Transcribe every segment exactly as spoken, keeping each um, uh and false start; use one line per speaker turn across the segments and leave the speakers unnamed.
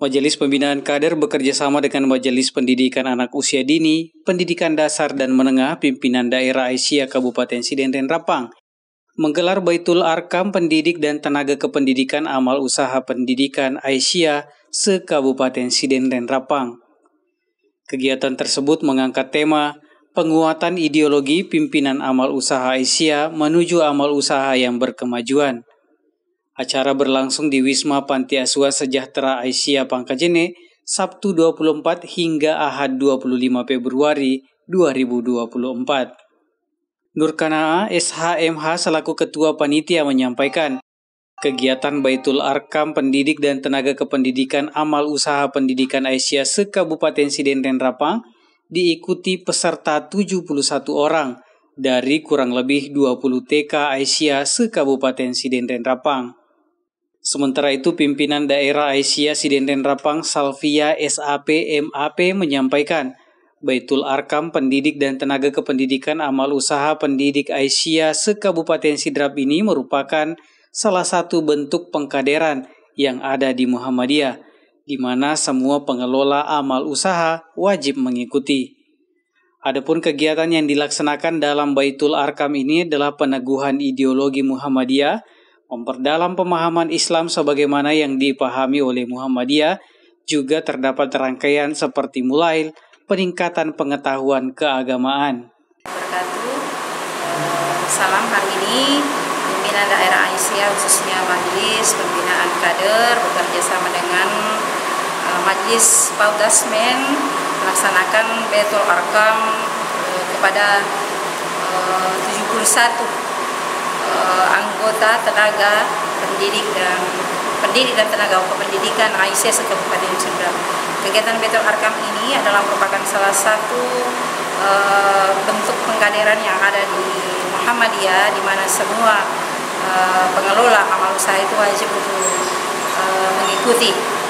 Majelis Pembinaan Kader bekerja sama dengan Majelis Pendidikan Anak Usia Dini, Pendidikan Dasar dan Menengah Pimpinan Daerah Aisyah Kabupaten Sidenren Rapang menggelar Baitul Arkam Pendidik dan Tenaga Kependidikan Amal Usaha Pendidikan Aisyah se-Kabupaten Sidenren Rapang. Kegiatan tersebut mengangkat tema penguatan ideologi pimpinan amal usaha Aisyah menuju amal usaha yang berkemajuan. Acara berlangsung di Wisma Panti Asuhan Sejahtera Aisyah Pangkajene, Sabtu dua puluh empat hingga Ahad dua puluh lima Februari dua ribu dua puluh empat. Nurkanaa S H M H selaku Ketua Panitia menyampaikan, kegiatan Baitul Arkam Pendidik dan Tenaga Kependidikan Amal Usaha Pendidikan Aisyah se-Kabupaten Sidenren Rapang diikuti peserta tujuh puluh satu orang dari kurang lebih dua puluh T K Aisyah se-Kabupaten Sidenren Rapang. Sementara itu, pimpinan daerah Aisyah Sidenren Rapang Salvia S A P M A P menyampaikan, Baitul Arkam Pendidik dan Tenaga Kependidikan Amal Usaha Pendidik Aisyah se-Kabupaten Sidrap ini merupakan salah satu bentuk pengkaderan yang ada di Muhammadiyah, di mana semua pengelola amal usaha wajib mengikuti. Adapun kegiatan yang dilaksanakan dalam Baitul Arkam ini adalah peneguhan ideologi Muhammadiyah, memperdalam pemahaman Islam sebagaimana yang dipahami oleh Muhammadiyah, juga terdapat rangkaian seperti mulai peningkatan pengetahuan keagamaan.
Berkatu, salam hari ini pimpinan daerah Aisyah khususnya Majelis Pembinaan Kader bekerja sama dengan uh, Majelis Paudasmen melaksanakan Baitul Arkam uh, kepada uh, tujuh puluh satu uh, anggota tenaga pendidik dan pendidik dan tenaga kependidikan Aisyah se-Kabupaten Sidrap. Kegiatan Baitul Arkam ini adalah merupakan salah satu uh, bentuk pengkaderan yang ada di Muhammadiyah, di mana semua uh, pengelola amal usaha itu wajib untuk uh, mengikuti.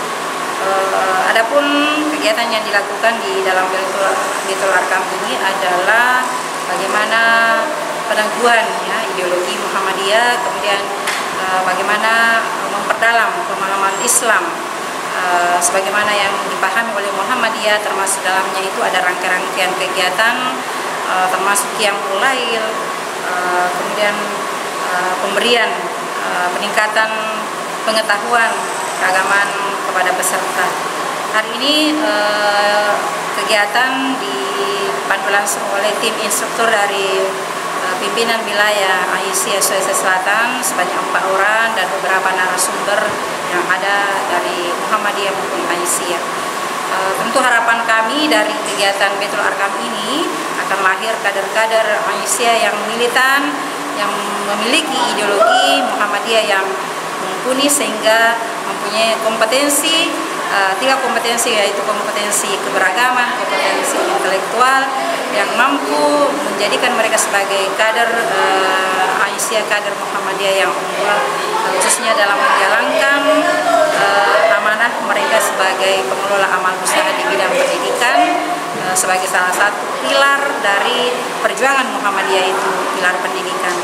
Uh, adapun kegiatan yang dilakukan di dalam Baitul, Baitul Arkam ini adalah bagaimana peneguhan ya, ideologi Muhammadiyah, kemudian uh, bagaimana memperdalam pemahaman Islam Uh, sebagaimana yang dipahami oleh Muhammadiyah, termasuk dalamnya itu ada rangkaian-rangkaian kegiatan uh, termasuk qiyamul lail, uh, kemudian uh, pemberian uh, peningkatan pengetahuan keagamaan kepada peserta. Hari ini uh, kegiatan dipandu langsung oleh tim instruktur dari uh, pimpinan wilayah Aisyah Sulawesi Selatan sebanyak empat orang dan beberapa narasumber yang ada dari Muhammadiyah maupun Aisyah. E, tentu harapan kami dari kegiatan Baitul Arkam ini akan lahir kader-kader Aisyah yang militan, yang memiliki ideologi Muhammadiyah yang mumpuni sehingga mempunyai kompetensi, e, tiga kompetensi yaitu kompetensi keberagaman, kompetensi intelektual yang mampu menjadikan mereka sebagai kader e, Aisyah, kader Muhammadiyah yang unggul, khususnya dalam menjalankan uh, amanah mereka sebagai pengelola amal usaha di bidang pendidikan, uh, sebagai salah satu pilar dari perjuangan Muhammadiyah itu, pilar pendidikan.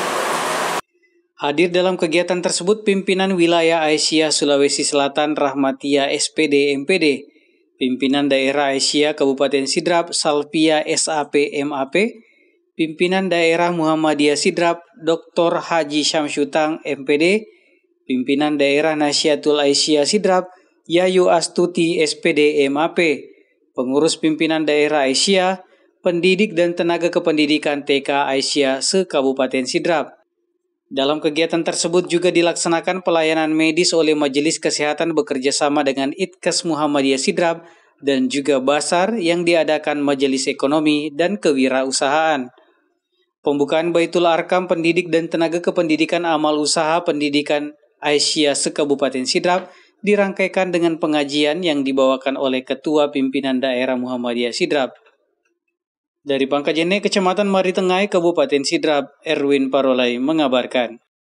Hadir dalam kegiatan tersebut pimpinan wilayah Aisyah Sulawesi Selatan Rahmatia S P D M P D, pimpinan daerah Aisyah Kabupaten Sidrap Salvia S A P M A P, pimpinan daerah Muhammadiyah Sidrap Doktor Haji Syamsyutang M P D, pimpinan daerah Nasyatul Aisyah Sidrap Yayu Astuti S P D M A P, pengurus pimpinan daerah Aisyah, pendidik dan tenaga kependidikan T K Aisyah se-Kabupaten Sidrap. Dalam kegiatan tersebut juga dilaksanakan pelayanan medis oleh Majelis Kesehatan bekerja sama dengan Idkes Muhammadiyah Sidrap dan juga Basar yang diadakan Majelis Ekonomi dan Kewirausahaan. Pembukaan Baitul Arkam Pendidik dan Tenaga Kependidikan Amal Usaha Pendidikan Aisyah se-Kabupaten Sidrap dirangkaikan dengan pengajian yang dibawakan oleh Ketua Pimpinan Daerah Muhammadiyah Sidrap. Dari Pangkajene, Kecamatan Maritengai, Kabupaten Sidrap, Erwin Parolai mengabarkan.